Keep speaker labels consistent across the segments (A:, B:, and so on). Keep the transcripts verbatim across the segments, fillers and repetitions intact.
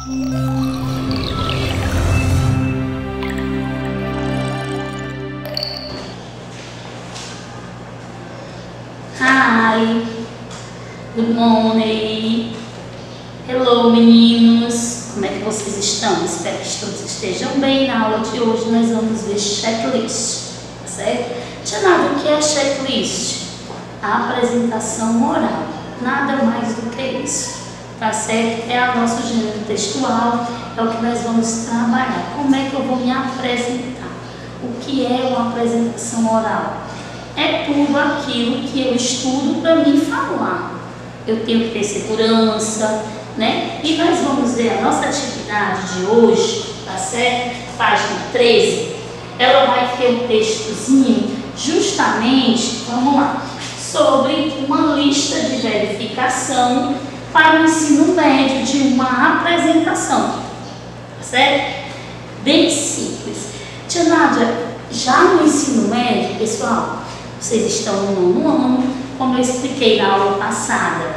A: Hi, good morning. Hello, meninos. Como é que vocês estão? Espero que todos estejam bem. Na aula de hoje nós vamos ver checklist, tá certo? Tia Nádia, o que é checklist? A apresentação oral, nada mais do que isso, tá certo? É o nosso gênero textual, é o que nós vamos trabalhar. Como é que eu vou me apresentar? O que é uma apresentação oral? É tudo aquilo que eu estudo para mim falar. Eu tenho que ter segurança, né? E nós vamos ver a nossa atividade de hoje, tá certo? Página treze. Ela vai ter um textozinho justamente, vamos lá, sobre uma lista de verificação para o ensino médio de uma apresentação, tá certo? Bem simples. Tia Nádia, já no ensino médio, pessoal, vocês estão no nono ano, como eu expliquei na aula passada,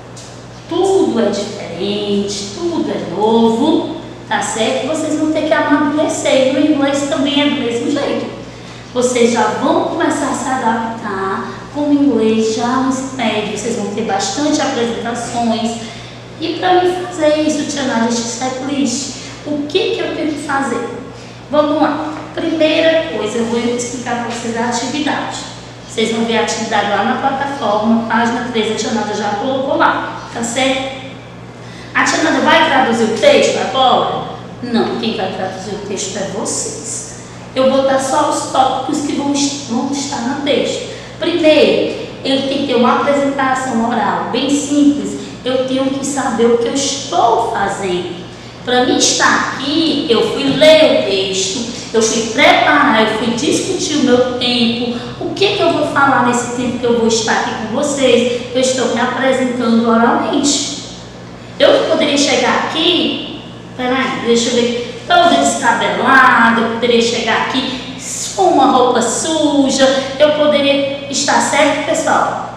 A: tudo é diferente, tudo é novo, tá certo? Vocês vão ter que amadurecer, e o inglês também é do mesmo jeito. Vocês já vão começar a se adaptar com o inglês já no ensino médio, vocês vão ter bastante apresentações. E para mim fazer isso, Tia Nádia, esse checklist, o que, que eu tenho que fazer? Vamos lá. Primeira coisa, eu vou explicar para vocês a atividade. Vocês vão ver a atividade lá na plataforma, página treze, a Tia Nádia já colocou lá, tá certo? A Tia Nádia vai traduzir o texto agora? Não, quem vai traduzir o texto é vocês. Eu vou dar só os tópicos que vão, vão estar no texto. Primeiro, eu tenho que ter uma apresentação oral bem simples. Eu tenho que saber o que eu estou fazendo. Para mim estar aqui, eu fui ler o texto, eu fui preparar, eu fui discutir o meu tempo, o que, que eu vou falar nesse tempo que eu vou estar aqui com vocês. Eu estou me apresentando oralmente. Eu poderia chegar aqui, peraí, deixa eu ver, toda descabelada, eu poderia chegar aqui com uma roupa suja, eu poderia estar certo, pessoal?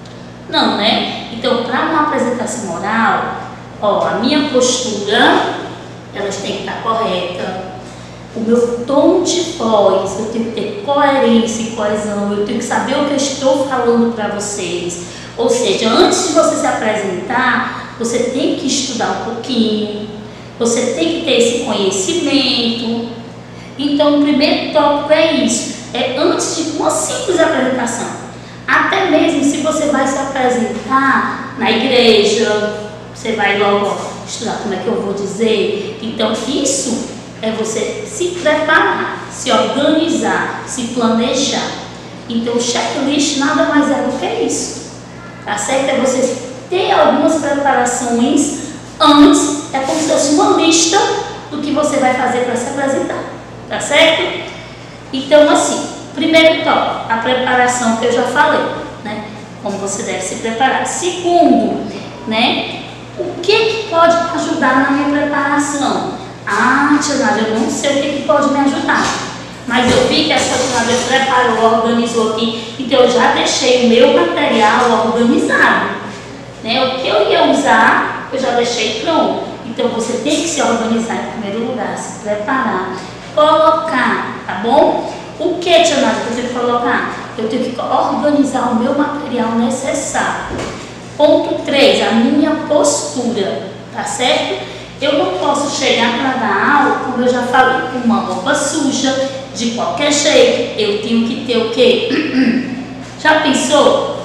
A: Não, né? Então, para uma apresentação oral, ó, a minha postura, elas têm que estar correta. O meu tom de voz, eu tenho que ter coerência e coesão, eu tenho que saber o que eu estou falando para vocês. Ou seja, antes de você se apresentar, você tem que estudar um pouquinho, você tem que ter esse conhecimento. Então, o primeiro tópico é isso, é antes de uma simples apresentação. Até mesmo se você vai se apresentar na igreja, você vai logo estudar como é que eu vou dizer. Então, isso é você se preparar, se organizar, se planejar. Então, o checklist nada mais é do que isso, tá certo? É você ter algumas preparações antes, é como se fosse uma lista do que você vai fazer para se apresentar, tá certo? Então, assim, primeiro tópico, a preparação que eu já falei, né? Como você deve se preparar. Segundo, né? O que, que pode ajudar na minha preparação? Ah, Tia Nádia, eu não sei o que, que pode me ajudar, mas eu vi que a sua Tia Nádia preparou, organizou aqui, então eu já deixei o meu material organizado, né? O que eu ia usar, eu já deixei pronto. Então você tem que se organizar em primeiro lugar, se preparar, colocar, tá bom? O que, Tia Nádia, que eu tenho que colocar? Eu tenho que organizar o meu material necessário. Ponto três, a minha postura, tá certo? Eu não posso chegar para dar aula, como eu já falei, com uma roupa suja, de qualquer jeito. Eu tenho que ter o quê? Já pensou?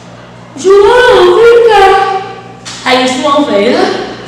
A: João, vem cá! Aí o João veio.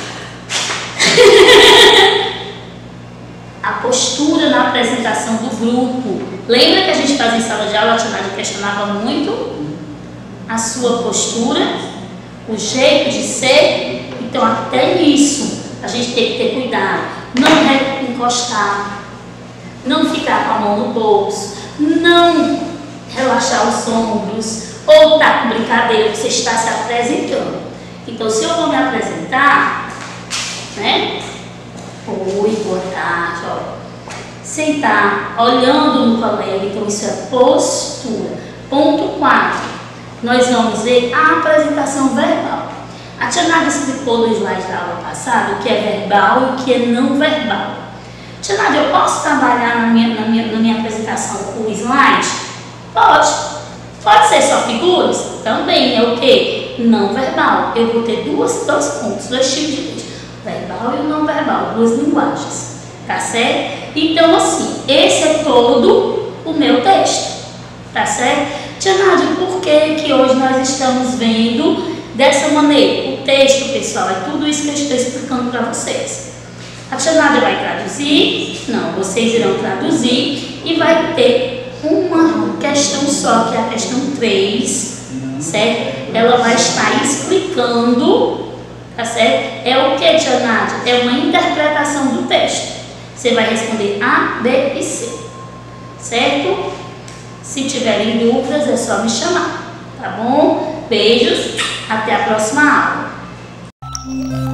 A: A postura na apresentação do grupo. Lembra que a gente fazia em sala de aula, a Tia Nádia questionava muito a sua postura, o jeito de ser? Então, até nisso, a gente tem que ter cuidado. Não encostar, não ficar com a mão no bolso, não relaxar os ombros, ou estar com brincadeira, você está se apresentando. Então, se eu vou me apresentar, né? Oi, boa tarde, ó. Sentar, olhando no colega, então isso é postura. Ponto quatro, nós vamos ver a apresentação verbal. A tia Nádia explicou no slide da aula passada o que é verbal e o que é não verbal. Tia Nádia, eu posso trabalhar na minha, na minha, na minha apresentação com slide? Pode. Pode ser só figuras? Também é o que? Não verbal. Eu vou ter duas, dois pontos, dois tipos de texto. Verbal e o não verbal, duas linguagens. Tá certo? Então, assim, esse é todo o meu texto. Tá certo? Tia Nádia, por que que hoje nós estamos vendo dessa maneira? O texto, pessoal, é tudo isso que eu estou explicando para vocês. A tia Nádia vai traduzir? Não, vocês irão traduzir e vai ter uma questão só, que é a questão três, certo? Ela vai estar explicando, tá certo? É o que, tia Nádia? É uma interpretação do texto. Você vai responder A, B e C, certo? Se tiverem dúvidas, é só me chamar, tá bom? Beijos, até a próxima aula.